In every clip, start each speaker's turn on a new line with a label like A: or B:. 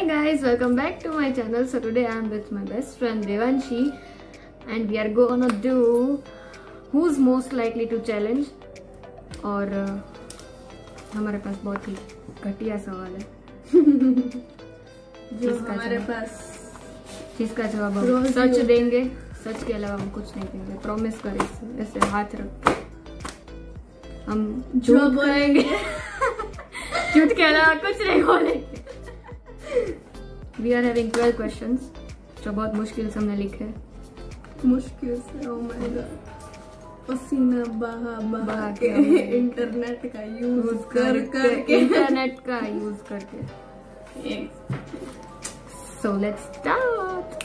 A: guys, welcome back to my channel. So today I am with my best friend Devanshi and we are gonna do who's most likely to challenge. और हमारे पास बहुत ही घटिया सवाल है
B: जो हमारे पास
A: जिसका जवाब हम सच देंगे, सच के अलावा हम कुछ नहीं देंगे। प्रॉमिस करें, ऐसे हाथ रख के हम झूठ बोलेंगे झूठ के अलावा कुछ नहीं बोलेंगे। We are having 12 questions जो बहुत मुश्किल से हमने लिखे।
B: मुश्किल से, oh my God, पसीना बहा के इंटरनेट का यूज करके
A: इंटरनेट का यूज करके। So let's start.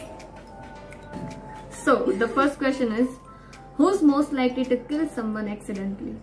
A: So the first question is, who's most likely to kill someone accidentally?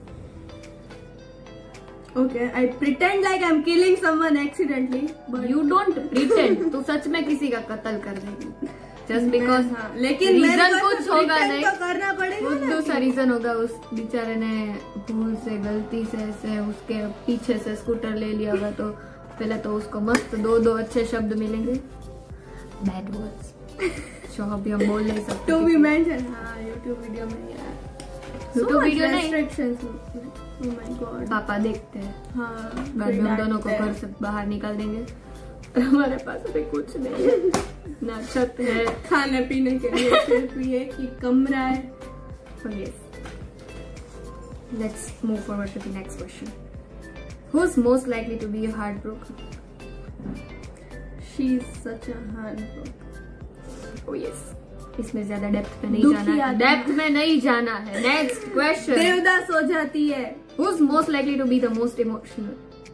B: Okay, I pretend like I'm killing someone accidentally, but
A: You don't pretend. तू सच में किसी का कत्ल कर देगी just because
B: लेकिन
A: रीजन कुछ होगा नहीं,
B: तो करना पड़ेगा
A: कुछ दूसरा रीजन होगा। उस बेचारे ने भूल से, गलती से उसके पीछे से स्कूटर ले लिया होगा, तो पहले तो उसको मस्त दो अच्छे शब्द मिलेंगे, बैड वर्ड्स जो अभी हम बोल नहीं सकते।
B: To be mentioned, हाँ, YouTube वीडियो में यार,
A: YouTube वीडियो नहीं,
B: oh my God,
A: पापा देखते हैं।
B: हाँ,
A: बाद में हम दोनों को घर से बाहर निकाल देंगे। हमारे पास अभी कुछ नहीं है, ना छत है,
B: खाने पीने के लिए सिर्फ ये कि कमरा है।
A: So yes, let's move forward to the next question. Who's most likely to be heartbroken?
B: She's such a heartbroken.
A: Oh yes, इसमें ज्यादा डेप्थ में नहीं जाना है, डेप्थ में नहीं जाना है। नेक्स्ट क्वेश्चन,
B: देवदास हो जाती है।
A: Who's most likely to be the most emotional?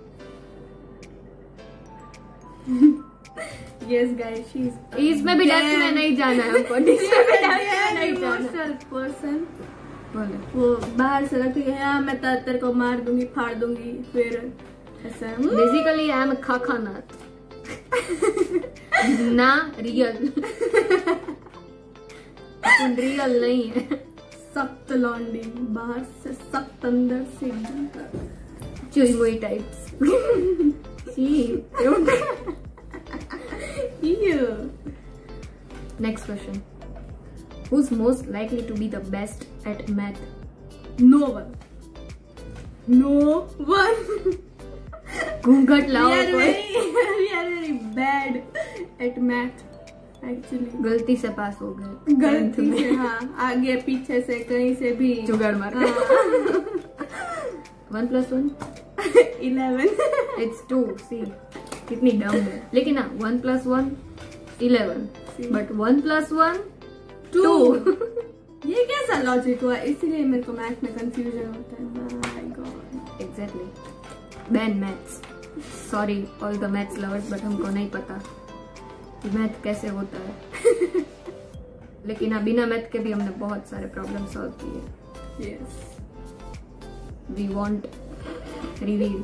B: Yes guys, she's
A: इसमें भी डेप्थ में नहीं जाना है हमको, इसमें भी डेप्थ में नहीं जाना।
B: इमोशनल पर्सन,
A: बोले
B: वो बाहर से रखती है, हाँ मैं तेरे को मार दूंगी, फाड़ दूंगी, फिर ऐसा
A: बेसिकली आई एम खाखानाथ ना रियल रियल नहीं है।
B: सख्त लौंडी, बाहर से सख्त, अंदर से
A: चुई types. Next question. Who's most likely to be the best at math?
B: No one. No one.
A: घूंघट लाओ कोई।
B: We are very bad at math. Actually.
A: गलती से पास हो गए।
B: गलती से, हाँ, आगे पीछे से कहीं से भी
A: जुगाड़ मार। 1 + 1
B: 11.
A: It's 2. See, कितनी डम है। लेकिन ना 1 + 1 11, but 1 + 1 2.
B: ये कैसा लॉजिक हुआ? इसीलिए मेरे को मैथ में कंफ्यूजन होता है। My God.
A: Exactly. Ban maths. Sorry all the maths lovers, but हमको नहीं पता कि मैथ कैसे होता है। लेकिन हाँ, बिना मैथ के भी हमने बहुत सारे प्रॉब्लम सॉल्व किए।
B: Yes.
A: We won't reveal.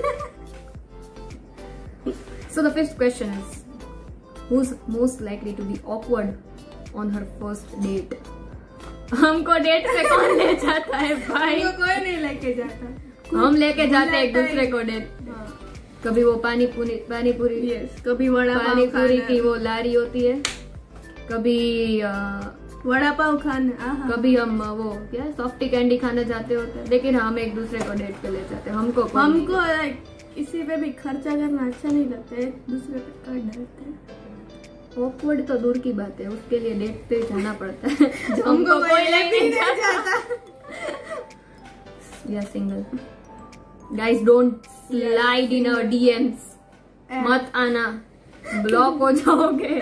A: So the fifth question is, who's most likely to be awkward on her first date? हमको डेट पे कौन ले जाता है भाई?
B: कोई नहीं लेके जाता,
A: हम लेके जाते हैं एक दूसरे को डेट। कभी वो पानी पूरी,
B: yes, कभी वड़ा
A: पानी पूरी की वो लारी होती है, कभी
B: वड़ा पाव खाने,
A: कभी हम वो क्या सॉफ्टी कैंडी खाने जाते होते हैं। लेकिन हम एक दूसरे को डेट पे ले जाते हैं। हमको
B: किसी पे भी खर्चा करना अच्छा नहीं लगता है, एक दूसरे पे कर डरते हैं।
A: ऑकवर्ड तो दूर की बात है, उसके लिए डेट पे जाना पड़ता है। हमको कोई लेके नहीं जाता। या single guys, don't slide in our DMs. मत आना, ब्लॉक हो जाओगे।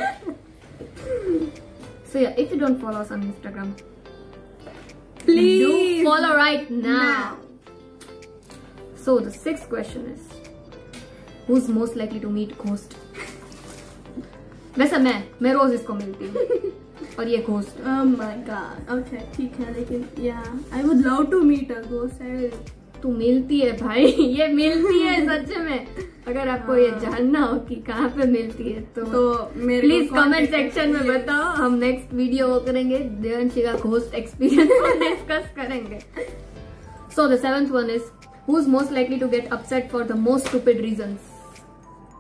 A: So yeah, if you don't follow us on Instagram,
B: please
A: do follow right now. So the sixth question is, who's most likely to meet ghost? वैसे मैं रोज इसको मिलती हूँ और ये ghost.
B: Oh my God. Okay, ठीक है, लेकिन yeah, I would love to meet a ghost.
A: तू मिलती है भाई, ये मिलती है सच में। अगर आपको ये जानना हो कि कहाँ पे मिलती है तो प्लीज कमेंट सेक्शन में बताओ। हम नेक्स्ट वीडियो वो करेंगे, देवांशी का घोस्ट एक्सपीरियंस डिस्कस करेंगे। So the seventh one is, who's most likely to get upset for the most stupid reasons?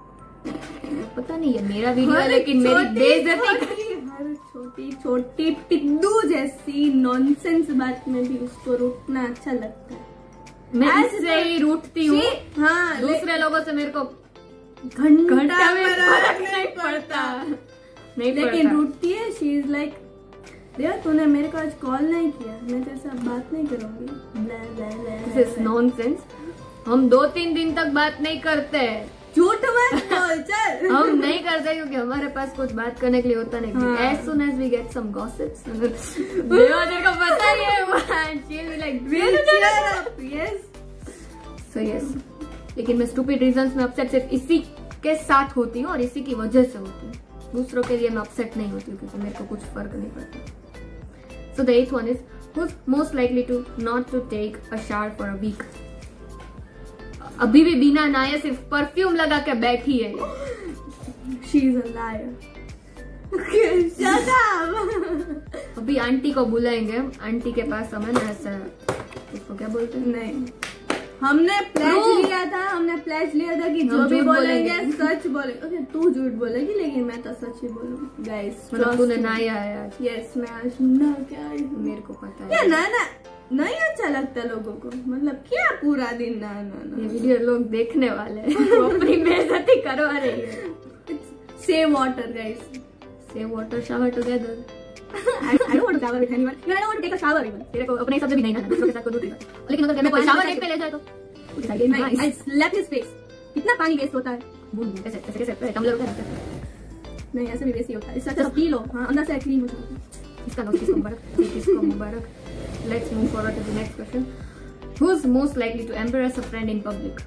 A: पता नहीं है मेरा वीडियो है, लेकिन मेरी बेइज्जती
B: हर छोटी छोटी टिड्डू जैसी नॉनसेंस बात में भी उसको रूठना अच्छा लगता है।
A: मैं इससे ही रूठती हूँ।
B: हाँ,
A: दूसरे लोगों से मेरे को
B: घंटा
A: में फर्क नहीं पड़ता,
B: लेकिन रूठती है। शी इज लाइक देख तूने मेरे को आज कॉल नहीं किया, मैं तेरे साथ बात नहीं करूंगी।
A: This is nonsense. हम 2-3 दिन तक बात नहीं करते।
B: झूठ मत बोल चल।
A: हम नहीं करते क्योंकि हमारे पास कुछ बात करने के लिए होता नहीं। As soon as we get some gossips, तेरे को पता ही है, she'll be like,
B: yes.
A: So yes. लेकिन मैं stupid reasons में अपसेट सिर्फ इसी के साथ होती हूँ और इसी की वजह से होती हूँ। दूसरों के लिए मैं अपसेट नहीं होती हूँ क्योंकि मेरे को कुछ फर्क नहीं पड़ता। So the 8th one is, who's most likely to not to take a shower for a week? अभी भी बिना नहाए सिर्फ परफ्यूम लगा के बैठी है।
B: She is a liar. Shut up.
A: अभी आंटी को बुलाएंगे, आंटी के पास हमें ना ऐसा इसको क्या बोलते हैं?
B: नहीं, हमने प्लेज लिया था कि जो भी बोलेंगे सच बोलेंगे। ओके तू झूठ बोलेगी लेकिन मैं तो सच ही बोलूंगी। गाइस
A: मतलब तूने नहाया है आज?
B: यस मैं आज ना क्या
A: मेरे को पता है।
B: क्या ना नहीं अच्छा लगता लोगों को, मतलब क्या पूरा दिन ना
A: ये वीडियो लोग देखने वाले हैं, वो अपनी बेइज्जती करवा रही है।
B: Save water guys,
A: save water, shower together.
B: I don't want to shower with anyone. I don't want to take a shower even.
A: तेरे को अपने हिसाब से भी नहीं नहाना, दूसरों के साथ को दूर नहीं। लेकिन अगर मैं कोई शावर देख पे ले जाए तो
B: I slap his face. कितना पानी वेस्ट होता है।
A: ऐसे कैसे टम्बलर होता है?
B: नहीं ऐसे भी वेस्ट ही होता है। इससे अच्छा पी लो। हाँ अंदर से क्लीन हो जाता है।
A: इसका नाम किसको मुबारक। Let's move forward to the next question. Who's most likely to embarrass a friend in public?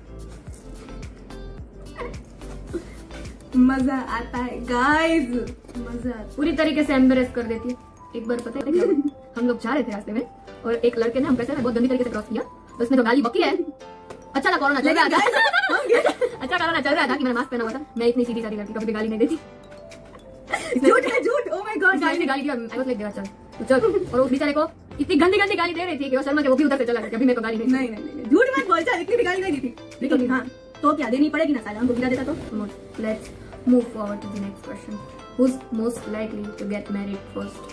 B: मजा आता है गाइस, मजा आता है।
A: पूरी तरीके से एम्बेरस कर देती है। एक बार पता है क्या हम लोग जा रहे थे रास्ते में और एक लड़के ने हम कैसे बहुत गंदी तरीके से क्रॉस किया, तो उसने जो गाली बकी है। अच्छा था कोरोना चल रहा था अच्छा कोरोना चल रहा था कि मैंने मास्क पहना हुआ था। मैं इतनी सीधी सादी लड़की कभी भी गाली नहीं देती।
B: झूठ, oh my God,
A: गाली दी। आई वाज लाइक चल चल, और उस बेचारे को इतनी गंदी गाली दे रही थी कि वो शर्मा के वो भी उधर से चला गया। कभी मेरे को गाली नहीं।
B: झूठ मत बोल, चल इतनी भी गाली नहीं दी थी। लेकिन हाँ तो क्या देनी पड़ेगी ना, साला हमको गिरा देता तो।
A: Let's move forward to the next question. Who's most likely to get married first?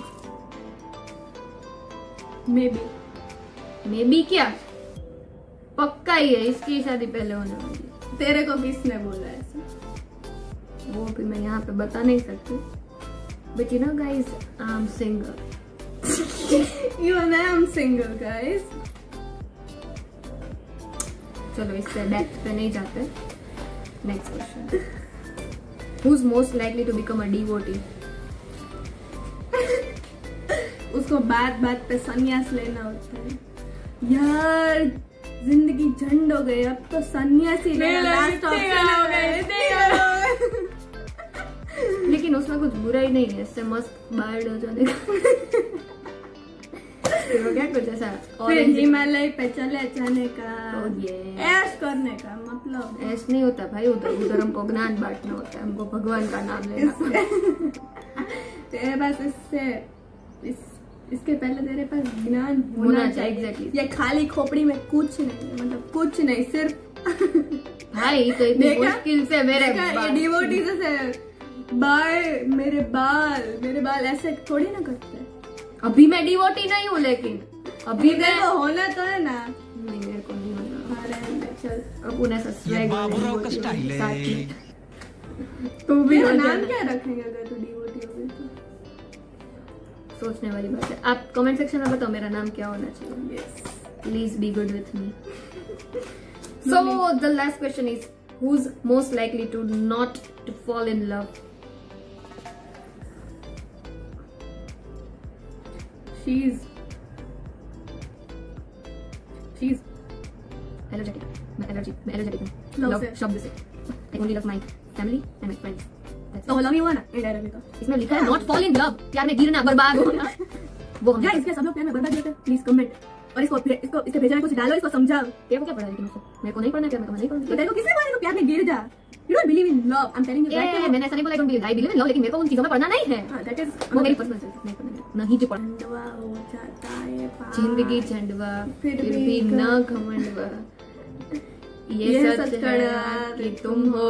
A: Maybe क्या? पक्का ही है, इसकी शादी पहले होने वाली है।
B: तेरे को किसने बोला ऐसा?
A: वो भी मैं यहाँ पे बता नहीं सकती। But you know guys, I'm single.
B: Even I am single guys.
A: चलो इससे डेप्थ पे नहीं जाते। Next question. Who's most likely to become a devotee?
B: उसको बात बात पे संन्यास लेना होता है। यार जिंदगी झंड हो गई, अब तो संन्यासी लेना लास्ट ऑप्शन हो गए।
A: लेकिन उसमें कुछ बुरा ही नहीं है, इससे मस्त बाहर हो जाने का। क्या कुछ ऐसा
B: फिर हिमालय पे चले जाने का,
A: ऐश
B: करने का मतलब
A: ऐश नहीं होता भाई। उधर हमको ज्ञान बांटना होता है, हमको भगवान का नाम लेना।
B: तेरे पास इसके पहले तेरे पास ज्ञान होना चाहिए।
A: एग्जैक्टली।
B: ये खाली खोपड़ी में कुछ नहीं, मतलब कुछ नहीं, सिर्फ
A: भाई तो इतनी मुश्किल से मेरे
B: डिवोटी से मेरे बाल ऐसे थोड़ी ना करते।
A: अभी मैं डिवोटी नहीं हूँ, लेकिन अभी मैं
B: होना तो है ना।
A: नहीं मेरे को नहीं होना।
B: चल
A: अब उन्हें सब्सक्राइब
B: तू भी नाम क्या रखेंगे अगर तू डिवोटी होगी तो?
A: सोचने वाली बात है। आप कमेंट सेक्शन में बताओ मेरा नाम क्या होना चाहिए। Please be good with me. So the last question is, who's most likely to not to fall in love?
B: She's
A: allergic. मैं allergic हूँ
B: love
A: शब्द से। I only love my family and my friends.
B: तो love you हुआ ना indirectly तो।
A: इसमें लिखा है not fall in love, प्यार में गिरना, बर्बाद होना। वो हम
B: इसके सब लोग प्यार में बर्बाद होते हैं। प्लीज कमेंट और इसके भेजा में कुछ डालो, इसको समझाओ।
A: तेरे को क्या पढ़ा, लेकिन मेरे को नहीं पढ़ना, क्या मैं नहीं पढ़ूंगी।
B: तो तेरे को किसने बोला तू प्यार में गिर जा? You don't believe in love. I'm telling you right now.
A: मैंने ऐसा नहीं बोला I believe in love, लेकिन मेरे को उन चीजों में पढ़ना नहीं है।
B: That is
A: वो मेरी पर्सनल चॉइस नहीं पढ़ना, नहीं जो पढ़ना।
B: झंडवा हो जाता है
A: जिंदगी झंडवा फिर भी ना घमंडवा। ये सच है कि तुम हो।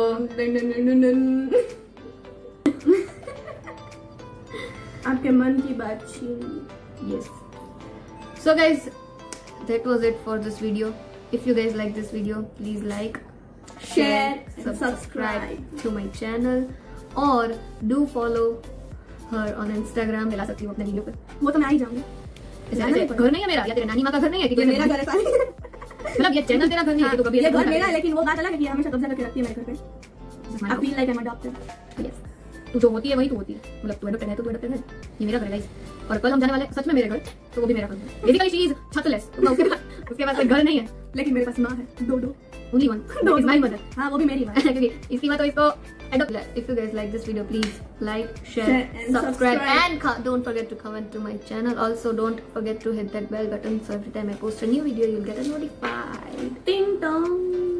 B: आपके मन की बात छीन।
A: Yes. So guys, that was it for this video. If you guys like this video, please like,
B: share and subscribe
A: to my channel, और do follow her on Instagram। मिला सकती हूँ अपने वीडियो पे।
B: वो तो मैं ही जाऊंगी।
A: ऐसे घर नहीं है मेरा, या तेरे नानी माँ का घर नहीं है कि
B: मेरा घर है।
A: मतलब ये चैनल तेरा घर नहीं है कि तू कभी
B: ये घर मेरा है, लेकिन वो बात अलग है कि हमेशा कब्जा करके रखती है मेरे घर पे। I feel like I'm adopted।
A: Yes. तू जो होती है वही तू होती है, मतलब तू अडॉप्टेड है तो तू अडॉप्टेड है। ये मेरा घर है गाइस, और कल हम जाने वाले सच में मेरे घर, तो वो भी मेरा घर है। बेसिकली शी इज छतलेस, उसके पास कोई घर नहीं है,
B: लेकिन मेरे पास माँ है, दो
A: only one, that is my mother.
B: हाँ वो भी मेरी माँ है।
A: क्योंकि इसकी माँ तो इसको adopt. If you guys like this video, please like, share and subscribe and don't forget to comment to my channel. Also don't forget to hit that bell button so every time I post a new video you'll get a notified.
B: Ding dong.